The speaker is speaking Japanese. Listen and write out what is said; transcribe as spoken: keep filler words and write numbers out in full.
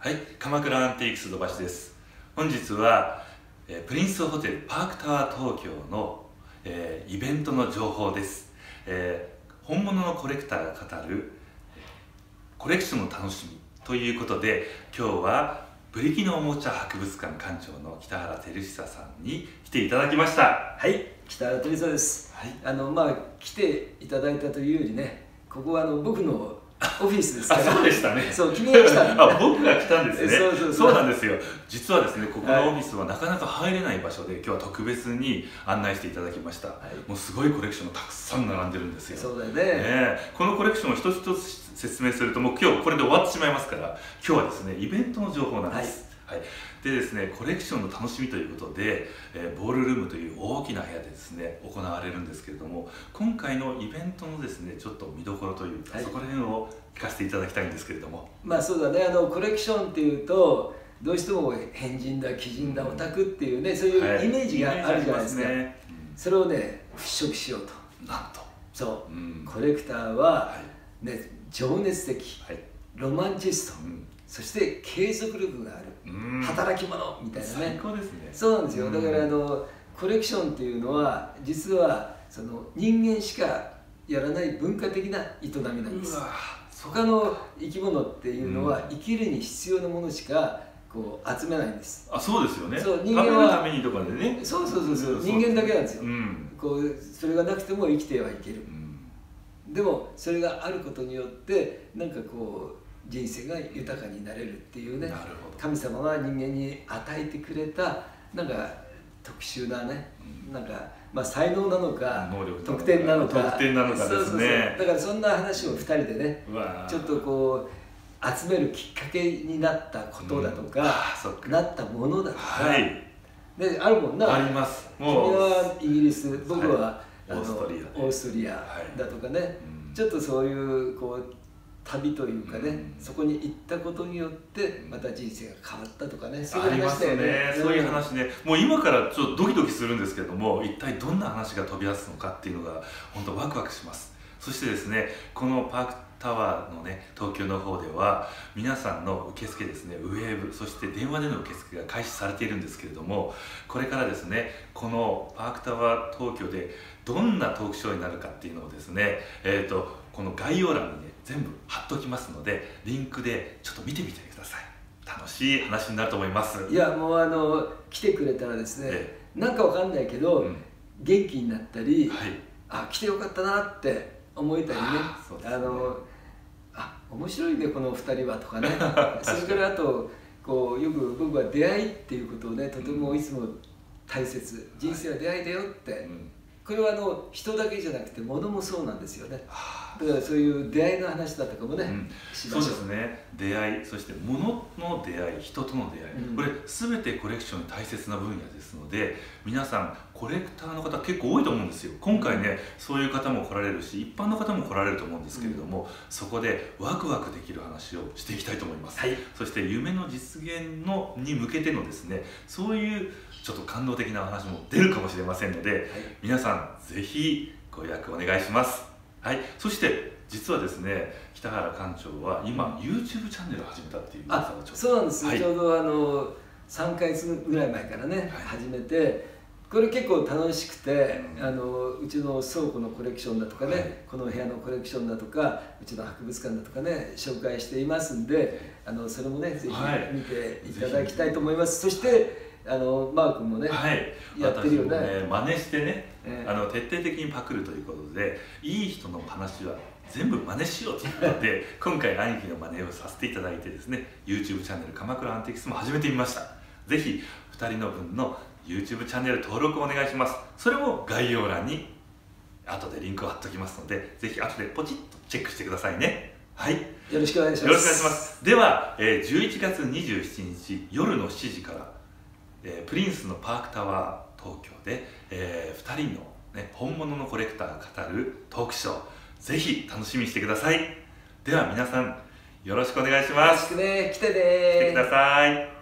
はい、鎌倉アンティークス土橋です。本日は、えー、プリンスホテルパークタワー東京の、えー、イベントの情報です、えー、本物のコレクターが語るコレクションの楽しみということで、今日はブリキのおもちゃ博物館館長の北原照久さんに来ていただきました。 はい、北原照久です。はい、あのまあ来ていただいたというよりね、ここはあの僕のオフィスですから。 そうでしたね。 そう、君が来た。 あ、僕が来たんですね。 そうそうそう。 そうなんですよ。実はですね、ここのオフィスはなかなか入れない場所で、今日は特別に案内していただきました。はい、もうすごいコレクションがたくさん並んでるんですよ。 そうだよね。 ね、このコレクションを一つ一つ説明すると、もう今日これで終わってしまいますから、今日はですね、イベントの情報なんです。はいはい、でですね、コレクションの楽しみということで、えー、ボールルームという大きな部屋でですね行われるんですけれども、今回のイベントのですねちょっと見どころというか、はい、そこら辺を聞かせていただきたいんですけれども。 まあそうだね、あのコレクションっていうとどうしても変人だ奇人だオタクっていうね、そういうイメージがあるじゃないですか。はい、ね、うん、それをね払拭しようと。 なんとそう、うん、コレクターは、ね、はい、情熱的、はい、ロマンチスト、うん、そして継続力がある、働き者みたいなね。 最高ですね。 そうなんですよ。だからあのコレクションっていうのは実はその人間しかやらない文化的な営みなんです。他の生き物っていうのは生きるに必要なものしかこう集めないんです。 あ、そうですよね。 そう、 人間は食べるためにとかでね。 そうそうそうそう、人間だけなんですよ。うん、こうそれがなくても生きてはいける。うん、でもそれがあることによってなんかこう人生が豊かになれるっていうね、神様が人間に与えてくれたなんか特殊なね、うん、なんかまあ才能なのか特典なのか、 特典なのかですね。 だからそんな話をふたりでね、ちょっとこう集めるきっかけになったことだとか、うん、なったものだとか、はい、であるもんな。 あります。 君はイギリス、僕は、 はい、あのオーストリアだとかね、はい、うん、ちょっとそういうこう旅というかね、うん、そこに行ったことによってまた人生が変わったとかね、そういう話だよね。 ありますね、そういう話ね。もう今からちょっとドキドキするんですけども、一体どんな話が飛び出すのかっていうのが本当ワクワクします。そしてですね、このパークタワーのね東京の方では皆さんの受付ですね、ウェーブ、そして電話での受付が開始されているんですけれども、これからですねこのパークタワー東京でどんなトークショーになるかっていうのをですね、えーとこの概要欄にね全部貼っておきますので、リンクでちょっと見てみてください。楽しい話になると思います。 いや、もうあの来てくれたらですね、ええ、なんかわかんないけど、うん、元気になったり、はい、あ、来てよかったなって思えたりね、あのあ、面白いねこのふたりはとかねそれからあとこうよく僕は出会いっていうことをねとてもいつも大切、人生は出会いだよって、はい、うん、これはあの人だけじゃなくて物もそうなんですよね。だからそういう出会いの話だったかもね、うん、 そうですね。出会い、そして物の出会い、人との出会い、うん、これ全てコレクションに大切な分野ですので、皆さんコレクターの方結構多いと思うんですよ。今回ね、そういう方も来られるし、一般の方も来られると思うんですけれども、うん、そこでワクワクできる話をしていきたいと思います。はい、そして夢の実現のに向けてのですね、そういうちょっと感動的な話も出るかもしれませんので、はい、皆さんぜひご予約お願いします。はい、そして実はですね、北原館長は今 YouTube チャンネルを始めたっていう噂をちょっと。 そうなんです、はい、ちょうどあのさんかげつぐらい前からね、はい、始めて、これ結構楽しくて、うん、あのうちの倉庫のコレクションだとかね、はい、この部屋のコレクションだとか、うちの博物館だとかね紹介していますんで、あのそれもねぜひ見ていただきたいと思います。そしてあのマー君もね、はい、やってるよね。 ね、真似してね、えー、あの徹底的にパクるということで、いい人の話は全部真似しようということで今回兄貴の真似をさせていただいてですね、 YouTube チャンネル鎌倉アンティークスも始めてみました。ぜひふたりの分の YouTube チャンネル登録お願いします。それも概要欄に後でリンクを貼っておきますので、ぜひ後でポチッとチェックしてくださいね。はい、 よろしくお願いします。 よろしくお願いします。では、えー、じゅういちがつにじゅうしちにち夜のしちじからえー、プリンスのパークタワー東京で、えー、ふたりの、ね、本物のコレクターが語るトークショー、ぜひ楽しみにしてください。では皆さんよろしくお願いします。 よろしくね、来てねー。 来てください。